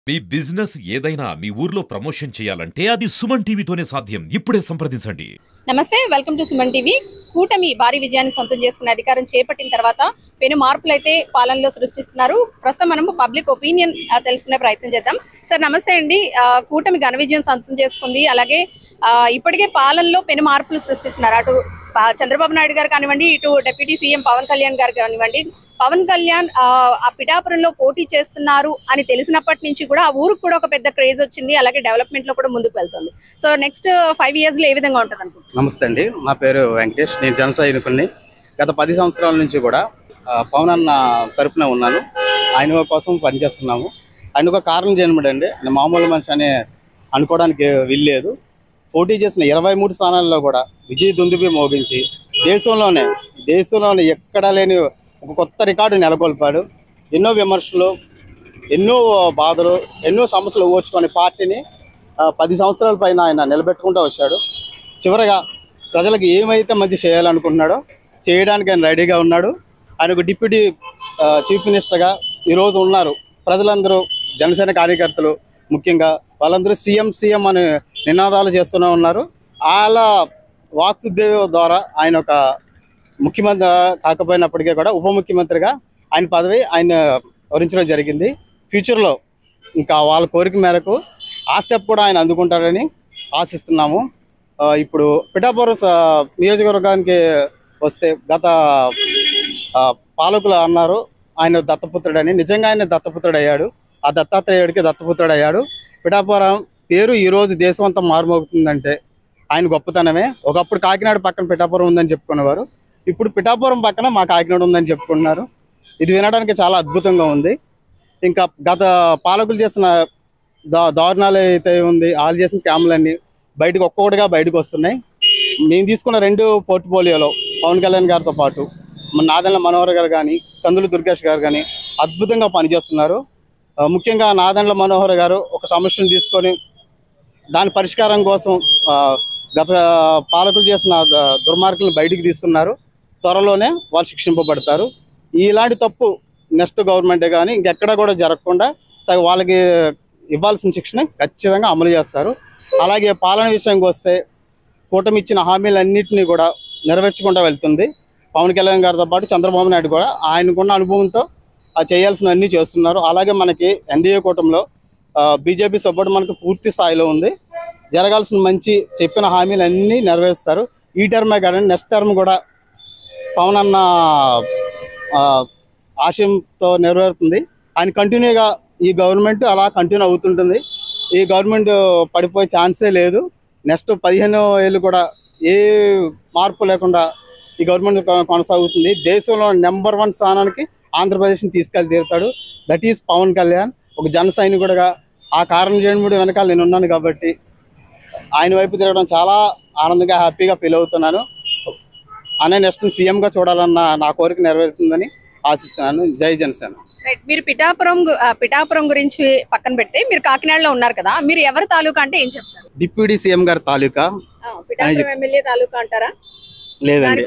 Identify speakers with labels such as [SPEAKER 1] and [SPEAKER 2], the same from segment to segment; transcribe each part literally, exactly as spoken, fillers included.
[SPEAKER 1] మీ business ఏదైనా మీ ఊర్లో promotion చేయాలంటే అది సుమన్ టీవీతోనే సాధ్యం. ఇప్పుడే సంప్రదించండి.
[SPEAKER 2] నమస్తే, వెల్కమ్ టు సుమన్ టీవీ. కూటమి భారీ విజయాన్ని సొంతం చేసుకునే అధికారం చేపట్టిన తర్వాత పెను మార్పులు అయితే పాలనలో సృష్టిస్తున్నారు. ప్రస్తుతం మనం పబ్లిక్ ఒపీనియన్ తెలుసుకునే ప్రయత్నం చేద్దాం. సార్ నమస్తే అండి. కూటమి ఘన విజయం సొంతం చేసుకుంది, అలాగే ఇప్పటికే పాలనలో పెను మార్పులు సృష్టిస్తున్నారు. అటు చంద్రబాబు నాయుడు గారు కానివ్వండి, ఇటు డిప్యూటీ సీఎం పవన్ కళ్యాణ్ గారు కానివ్వండి. పవన్ కళ్యాణ్ ఆ పిఠాపురంలో పోటీ చేస్తున్నారు అని తెలిసినప్పటి నుంచి కూడా ఆ ఊరికి కూడా ఒక పెద్ద క్రేజ్ వచ్చింది, అలాగే డెవలప్మెంట్ లో కూడా ముందుకు వెళ్తుంది. సో నెక్స్ట్ ఫైవ్ ఇయర్స్ లో ఏ విధంగా ఉంటుంది అనుకుంటున్నారు?
[SPEAKER 3] నమస్తే అండి, నా పేరు వెంకటేష్. నేను జన సైనికుడిని. గత పది సంవత్సరాల నుంచి కూడా పవన్ అన్న తరపున ఉన్నాను. ఆయన కోసం పనిచేస్తున్నాము. ఆయన ఒక కారణం చేయమండి, ఆయన మామూలు మనిషి అని అనుకోవడానికి వీల్లేదు. పోటీ చేసిన ఇరవై మూడు స్థానాల్లో కూడా విజయ దుందుబి మోగించి దేశంలోనే దేశంలోనే ఎక్కడా లేని ఒక కొత్త రికార్డు నెలకొల్పాడు. ఎన్నో విమర్శలు, ఎన్నో బాధలు, ఎన్నో సమస్యలు ఓర్చుకొని పార్టీని పది సంవత్సరాల పైన ఆయన నిలబెట్టుకుంటూ వచ్చాడు. చివరగా ప్రజలకు ఏమైతే మంచి చేయాలనుకుంటున్నాడో చేయడానికి ఆయన రెడీగా ఉన్నాడు. ఆయనకు డిప్యూటీ చీఫ్ మినిస్టర్గా ఈరోజు ఉన్నారు. ప్రజలందరూ జనసేన కార్యకర్తలు ముఖ్యంగా వాళ్ళందరూ సీఎం సీఎం అనే నినాదాలు చేస్తూనే ఉన్నారు. వాళ్ళ వాక్శుద్ధి ద్వారా ఆయన ఒక ముఖ్యమంత్రి కాకపోయినప్పటికీ కూడా ఉప ముఖ్యమంత్రిగా ఆయన పదవి ఆయన వరించడం జరిగింది. ఫ్యూచర్లో ఇంకా వాళ్ళ కోరిక మేరకు ఆ స్టెప్ కూడా ఆయన అందుకుంటారని ఆశిస్తున్నాము. ఇప్పుడు పిఠాపురం నియోజకవర్గానికి వస్తే గత పాలకులు అన్నారు ఆయన దత్తపుత్రుడని. నిజంగా ఆయన దత్తపుత్రుడు అయ్యాడు. ఆ దత్తాత్రేయుడికి దత్తపుత్రుడు అయ్యాడు. పిఠాపురం పేరు ఈరోజు దేశం అంతా మారుమోగుతుందంటే ఆయన గొప్పతనమే. ఒకప్పుడు కాకినాడ పక్కన పిఠాపురం ఉందని చెప్పుకునేవారు. ఇప్పుడు పిఠాపురం పక్కన మా కాకినాడ ఉందని చెప్పుకుంటున్నారు. ఇది వినడానికి చాలా అద్భుతంగా ఉంది. ఇంకా గత పాలకులు చేసిన దా దారుణాలు అయితే ఉంది, వాళ్ళు చేసిన స్కామ్లన్నీ బయటకు ఒక్కొక్కటిగా బయటకు వస్తున్నాయి. మేము తీసుకున్న రెండు పోర్ట్ఫోలియోలో పవన్ కళ్యాణ్ గారితో పాటు మన నాదెండ్ల మనోహర్ గారు కానీ, కందులు దుర్గేష్ గారు కానీ అద్భుతంగా పనిచేస్తున్నారు. ముఖ్యంగా నాదెండ్ల మనోహర్ గారు ఒక సమస్యను తీసుకొని దాని పరిష్కారం కోసం గత పాలకులు చేసిన దుర్మార్గులను బయటికి తీస్తున్నారు. త్వరలోనే వాళ్ళు శిక్షింపబడతారు. ఇలాంటి తప్పు నెక్స్ట్ గవర్నమెంటే కానీ ఇంకెక్కడ కూడా జరగకుండా వాళ్ళకి ఇవ్వాల్సిన శిక్షణ ఖచ్చితంగా అమలు చేస్తారు. అలాగే పాలన విషయానికి వస్తే కూటమి ఇచ్చిన హామీలన్నింటినీ కూడా నెరవేర్చుకుంటూ వెళ్తుంది. పవన్ కళ్యాణ్ గారితో పాటు చంద్రబాబు నాయుడు కూడా ఆయనకున్న అనుభవంతో చేయాల్సిన అన్నీ చేస్తున్నారు. అలాగే మనకి ఎన్డీఏ కూటమిలో బీజేపీ సపోర్ట్ మనకు పూర్తి స్థాయిలో ఉంది. జరగాల్సిన మంచి చెప్పిన హామీలు అన్నీ నెరవేరుస్తారు. ఈ టర్మే కాదండి, నెక్స్ట్ టర్మ్ కూడా పవన్ అన్న ఆశయంతో నెరవేరుతుంది. ఆయన కంటిన్యూగా ఈ గవర్నమెంట్ అలా కంటిన్యూ అవుతుంటుంది. ఈ గవర్నమెంట్ పడిపోయే ఛాన్సే లేదు. నెక్స్ట్ పదిహేను ఏళ్ళు కూడా ఏ మార్పు లేకుండా ఈ గవర్నమెంట్ కొనసాగుతుంది. దేశంలో నెంబర్ వన్ స్థానానికి ఆంధ్రప్రదేశ్ని తీసుకెళ్ళి తీరుతాడు. That is Pawan Kalyan. ఒక జన సైనికుడిగా ఆ కారణం చేయడం వెనకాల నేను ఉన్నాను కాబట్టి ఆయన వైపు తిరగడం చాలా ఆనందంగా హ్యాపీగా ఫీల్ అవుతున్నాను. అనే నెక్స్ట్ సీఎంగా చూడాలన్న నా కోరిక నెరవేరుతుందని ఆశిస్తున్నాను. జై జనసేన.
[SPEAKER 2] మీరు పిఠాపురం పిఠాపురం గురించి పక్కన పెడితే మీరు కాకినాడలో ఉన్నారు కదా, మీరు ఎవరి తాలూకా అంటే ఏం చెప్తారు?
[SPEAKER 3] డిప్యూటీ సీఎం గారి తాలూకా.
[SPEAKER 2] పిఠాపురం ఎమ్మెల్యే తాలూకా అంటారా?
[SPEAKER 3] లేదండి,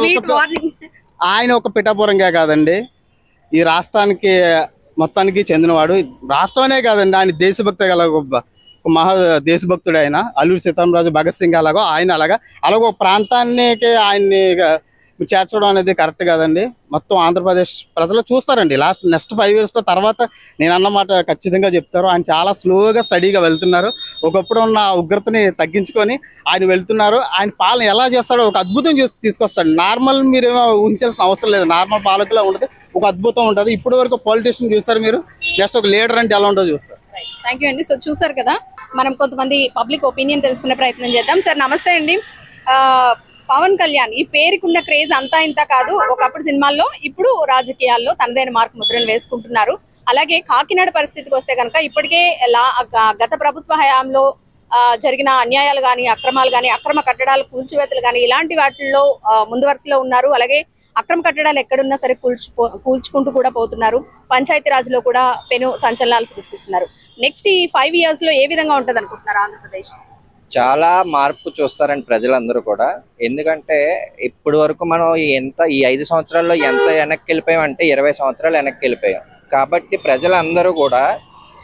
[SPEAKER 3] ఆయన ఒక పిఠాపురంగా కాదండి, ఈ రాష్ట్రానికి మొత్తానికి చెందినవాడు. రాష్ట్రమే కాదండి, ఆయన దేశభక్తి గల ఒక మహా దేశభక్తుడు. ఆయన అల్లూరి సీతారామరాజు, భగత్ సింగ్ అలాగో ఆయన అలాగా అలాగో ఒక ప్రాంతానికి ఆయన్ని చేర్చడం అనేది కరెక్ట్ కాదండి. మొత్తం ఆంధ్రప్రదేశ్ ప్రజలు చూస్తారండి. లాస్ట్ నెక్స్ట్ ఫైవ్ ఇయర్స్లో తర్వాత నేను అన్నమాట ఖచ్చితంగా చెప్తారు. ఆయన చాలా స్లోగా స్టడీగా వెళ్తున్నారు. ఒకప్పుడు ఉన్న ఉగ్రతని తగ్గించుకొని ఆయన వెళ్తున్నారు. ఆయన పాలన ఎలా చేస్తాడో ఒక అద్భుతం చూసి తీసుకొస్తాడు. నార్మల్ మీరేమో ఊహించాల్సిన అవసరం లేదు. నార్మల్ పాలకులా ఉంటుంది, ఒక అద్భుతం ఉంటుంది. ఇప్పటి వరకు పొలిటీషియన్ చూస్తారు మీరు, నెక్స్ట్ ఒక లీడర్ అంటే ఎలా ఉంటుందో చూస్తారు.
[SPEAKER 2] థ్యాంక్ యూ అండి. సో చూసారు కదా, మనం కొంతమంది పబ్లిక్ ఒపీనియన్ తెలుసుకునే ప్రయత్నం చేద్దాం. సార్ నమస్తే అండి. పవన్ కళ్యాణ్ ఈ పేరుకున్న క్రేజ్ అంతా ఇంత కాదు. ఒకప్పుడు సినిమాల్లో, ఇప్పుడు రాజకీయాల్లో తనదైన మార్కు ముద్రను వేసుకుంటున్నారు. అలాగే కాకినాడ పరిస్థితికి వస్తే కనుక ఇప్పటికే గత ప్రభుత్వ హయాంలో జరిగిన అన్యాయాలు కానీ, అక్రమాలు కానీ, అక్రమ కట్టడాలు కూల్చివేతలు కానీ ఇలాంటి వాటిల్లో ముందు వరుసలో ఉన్నారు. అలాగే అక్రమ కట్టడాలు ఎక్కడున్నా సరే కూల్చుకో కూల్చుకుంటూ కూడా పోతున్నారు. పంచాయతీరాజ్ లో కూడా పెను సంచలనాలు సృష్టిస్తున్నారు. నెక్స్ట్ ఈ ఫైవ్ ఇయర్స్ లో ఏ విధంగా ఉంటది అనుకుంటున్నారు ఆంధ్రప్రదేశ్?
[SPEAKER 4] చాలా మార్పు చూస్తారండి ప్రజలందరూ కూడా. ఎందుకంటే ఇప్పటి వరకు మనం ఎంత ఈ ఐదు సంవత్సరాల్లో ఎంత వెనక్కి వెళ్ళిపోయాం అంటే ఇరవై సంవత్సరాలు వెనక్కి వెళ్ళిపోయాం. కాబట్టి ప్రజలందరూ కూడా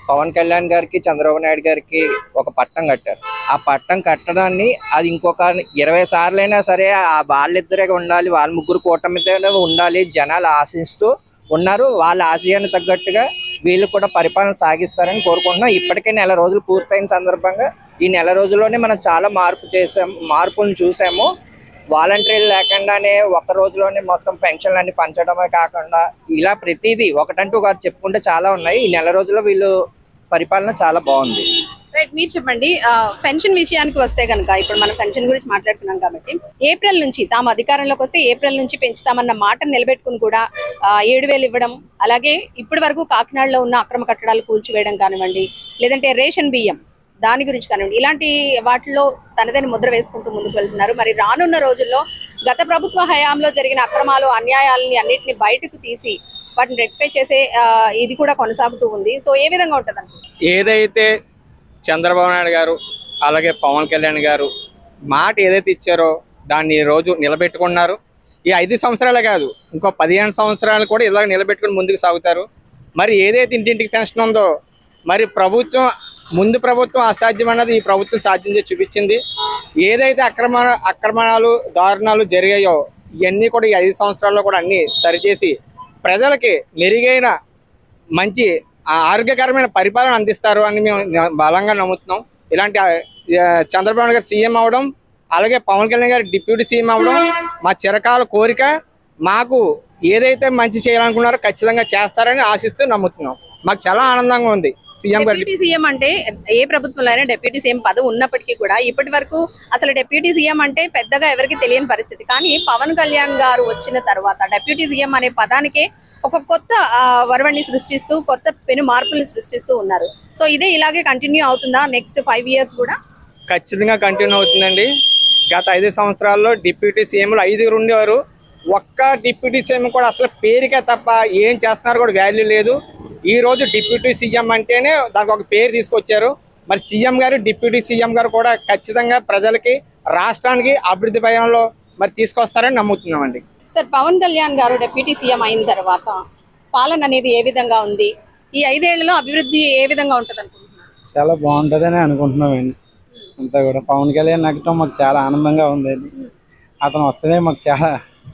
[SPEAKER 4] పవన్ కళ్యాణ్ గారికి చంద్రబాబు నాయుడు గారికి ఒక పట్టం కట్టారు. ఆ పట్టం కట్టడాన్ని అది ఇంకొక ఇరవై సార్లైనా సరే ఆ వాళ్ళిద్దరే ఉండాలి, వాళ్ళ ముగ్గురు కూటమితోనే ఉండాలి జనాలు ఆశిస్తూ ఉన్నారు. వాళ్ళ ఆశయాన్ని తగ్గట్టుగా వీళ్ళు కూడా పరిపాలన సాగిస్తారని కోరుకుంటున్నాం. ఇప్పటికే నెల రోజులు పూర్తయిన సందర్భంగా ఈ నెల రోజుల్లోనే మనం చాలా మార్పు చేసాం మార్పులను చూసాము. వాలంటీర్లు లేకుండానే ఒక రోజులోనే మొత్తం పెన్షన్లు అన్ని పంచడమే కాకుండా ఇలా ప్రతిదీ ఒకటంటూ కాదు చెప్పుకుంటే చాలా ఉన్నాయి. ఈ నెల రోజుల్లో వీళ్ళు పరిపాలన చాలా బాగుంది.
[SPEAKER 2] రైట్, మీరు చెప్పండి. పెన్షన్ విషయానికి వస్తే కనుక ఇప్పుడు మనం పెన్షన్ గురించి మాట్లాడుతున్నాం కాబట్టి ఏప్రిల్ నుంచి తాము అధికారంలోకి వస్తే ఏప్రిల్ నుంచి పెంచుతామన్న మాటను నిలబెట్టుకుని కూడా ఏడు వేలు ఇవ్వడం, అలాగే ఇప్పటి వరకు కాకినాడలో ఉన్న అక్రమ కట్టడాలు కూల్చివేయడం కానివ్వండి, లేదంటే రేషన్ బియ్యం దాని గురించి కానివ్వండి, ఇలాంటి వాటిలో తనదైన ముద్ర వేసుకుంటూ ముందుకు వెళ్తున్నారు. మరి రానున్న రోజుల్లో గత ప్రభుత్వ హయాంలో జరిగిన అక్రమాలు అన్యాయాలని అన్నింటినీ బయటకు తీసి వాటిని రెక్టిఫై చేసే ఇది కూడా కొనసాగుతూ ఉంది. సో ఏ విధంగా ఉంటుంది అనుకుంటున్నారు?
[SPEAKER 5] ఏదైతే చంద్రబాబు నాయుడు గారు అలాగే పవన్ కళ్యాణ్ గారు మాట ఏదైతే ఇచ్చారో దాన్ని రోజు నిలబెట్టుకున్నారు. ఈ ఐదు సంవత్సరాలే కాదు, ఇంకో పదిహేను సంవత్సరాలు కూడా ఇలాగ నిలబెట్టుకుని ముందుకు సాగుతారు. మరి ఏదైతే ఇంటింటికి పెన్షన్ ఉందో మరి ప్రభుత్వం ముందు ప్రభుత్వం అసాధ్యం అన్నది ఈ ప్రభుత్వం సాధ్యం చేసి చూపించింది. ఏదైతే అక్రమ అక్రమణాలు దారుణాలు జరిగాయో ఇవన్నీ కూడా ఈ ఐదు సంవత్సరాల్లో కూడా అన్నీ సరిచేసి ప్రజలకి మెరుగైన మంచి ఆరోగ్యకరమైన పరిపాలన అందిస్తారు అని మేము బలంగా నమ్ముతున్నాం. ఇలాంటి చంద్రబాబు గారు సీఎం అవడం అలాగే పవన్ కళ్యాణ్ గారు డిప్యూటీ సీఎం అవడం మా చిరకాల కోరిక. మాకు ఏదైతే మంచి చేయాలనుకున్నారో ఖచ్చితంగా చేస్తారని ఆశిస్తూ నమ్ముతున్నాం. మాకు చాలా ఆనందంగా ఉంది. సీఎం
[SPEAKER 2] డిప్యూటీ సీఎం అంటే ఏ ప్రభుత్వంలో అయినా డిప్యూటీ సీఎం పదవి ఉన్నప్పటికీ కూడా ఇప్పటి వరకు అసలు డిప్యూటీ సీఎం అంటే పెద్దగా ఎవరికి తెలియని పరిస్థితి. కానీ పవన్ కళ్యాణ్ గారు వచ్చిన తర్వాత డిప్యూటీ సీఎం అనే పదానికే ఒక కొత్త వరవడిని సృష్టిస్తూ కొత్త పెను మార్పుల్ని సృష్టిస్తూ ఉన్నారు. సో ఇదే ఇలాగే కంటిన్యూ అవుతుందా నెక్స్ట్ ఫైవ్ ఇయర్స్ కూడా?
[SPEAKER 5] ఖచ్చితంగా కంటిన్యూ అవుతుందండి. గత ఐదు సంవత్సరాల్లో డిప్యూటీ సీఎంలు ఐదుగురు ఉండేవారు. ఒక్క డిప్యూటీ సీఎం కూడా అసలు పేరుకే తప్ప ఏం చేస్తున్నారు కూడా వాల్యూ లేదు. ఈ రోజు డిప్యూటీ సీఎం అంటేనే దానికి ఒక పేరు తీసుకొచ్చారు. మరి సీఎం గారు డిప్యూటీ సీఎం గారు కూడా ఖచ్చితంగా ప్రజలకి రాష్ట్రానికి అభివృద్ధి పయంలో మరి తీసుకొస్తారని నమ్ముతున్నామండి.
[SPEAKER 2] సార్, పవన్ కళ్యాణ్ గారు డిప్యూటీ సీఎం అయిన తర్వాత పాలన అనేది ఏ విధంగా ఉంది? ఈ ఐదేళ్లలో అభివృద్ధి ఏ విధంగా ఉంటుంది అనుకుంటున్నారు?
[SPEAKER 6] చాలా బాగుంటుందని అనుకుంటున్నామండి. అంతా కూడా పవన్ కళ్యాణ్ నగ్గటం మాకు చాలా ఆనందంగా ఉందండి. అతను వస్తేనే మాకు చాలా.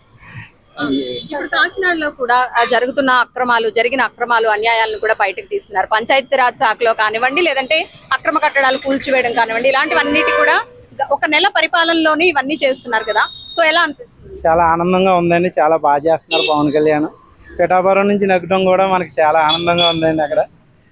[SPEAKER 2] ఇప్పుడు కాకినాడలో కూడా జరుగుతున్న అక్రమాలు జరిగిన అక్రమాలు అన్యాయాలను కూడా బయటకు తీస్తున్నారు. పంచాయతీరాజ్ శాఖలో కానివ్వండి, లేదంటే అక్రమ కట్టడాలు కూల్చివేయడం కానివ్వండి, ఇలాంటివన్నిటి కూడా ఒక నెల పరిపాలనలోనే ఇవన్నీ చేస్తున్నారు కదా. సో ఎలా అనిపిస్తుంది?
[SPEAKER 6] చాలా ఆనందంగా ఉందండి. చాలా బాగా చేస్తున్నారు పవన్ కళ్యాణ్. పిఠాపురం నుంచి నగ్గటం కూడా మనకి చాలా ఆనందంగా ఉందండి. అక్కడ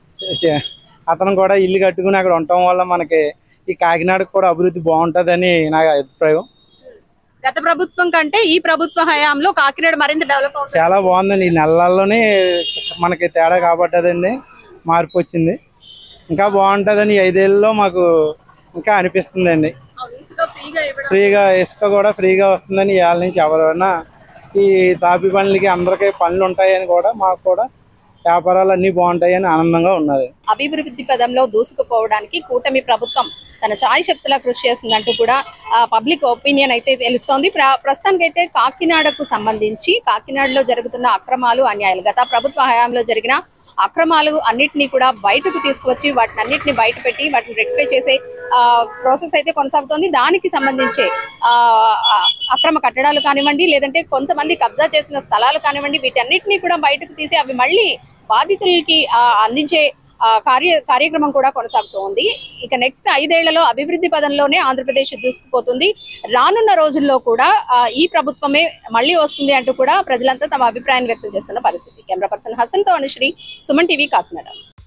[SPEAKER 6] అతను కూడా ఇల్లు కట్టుకుని అక్కడ ఉండటం వల్ల మనకి ఈ కాకినాడకు కూడా అభివృద్ధి బాగుంటుందని నా అభిప్రాయం.
[SPEAKER 2] గత ప్రభుత్వం కంటే ఈ ప్రభుత్వ హయాంలో కాకినాడ మరింత డెవలప్ అవుతుంది.
[SPEAKER 6] చాలా బాగుందండి. ఈ నెలల్లోనే మనకి తేడా కాబట్టదండి, మార్పు వచ్చింది. ఇంకా బాగుంటుందని ఈ ఐదేళ్ళలో మాకు ఇంకా అనిపిస్తుందండి. ఫ్రీగా ఇసుక కూడా ఫ్రీగా వస్తుందని ఇవాళ నుంచి ఎవరైనా ఈ తాపి పనులకి అందరికీ పనులు ఉంటాయని కూడా మాకు కూడా వ్యాపారాలు అన్ని బాగుంటాయని ఆనందంగా ఉన్నది.
[SPEAKER 2] అభివృద్ధి పదంలో దూసుకుపోవడానికి కూటమి ప్రభుత్వం తన ఛాయ్ శక్తులా కృషి చేస్తుందంటూ కూడా పబ్లిక్ ఒపీనియన్ అయితే తెలుస్తోంది. ప్రస్తుతానికైతే కాకినాడకు సంబంధించి కాకినాడలో జరుగుతున్న అక్రమాలు అన్యాయాలు గత ప్రభుత్వ హయాంలో జరిగిన అక్రమాలు అన్నిటినీ కూడా బయటకు తీసుకువచ్చి వాటిని అన్నిటిని బయట పెట్టి వాటిని రెక్టిఫై చేసే ప్రాసెస్ అయితే కొనసాగుతోంది. దానికి సంబంధించే ఆ అక్రమ కట్టడాలు కానివ్వండి, లేదంటే కొంతమంది కబ్జా చేసిన స్థలాలు కానివ్వండి, వీటన్నిటినీ కూడా బయటకు తీసి అవి మళ్ళీ బాధితులకి అందించే కార్య కార్యక్రమం కూడా కొనసాగుతూ ఉంది. ఇక నెక్స్ట్ ఐదేళ్లలో అభివృద్ధి పదంలోనే ఆంధ్రప్రదేశ్ దూసుకుపోతుంది. రానున్న రోజుల్లో కూడా ఈ ప్రభుత్వమే మళ్ళీ వస్తుంది అంటూ కూడా ప్రజలంతా తమ అభిప్రాయాన్ని వ్యక్తం చేస్తున్న పరిస్థితి. కెమెరా పర్సన్ హసన్ తో అనుశ్రీ, సుమన్ టీవీ, కాకినాడ.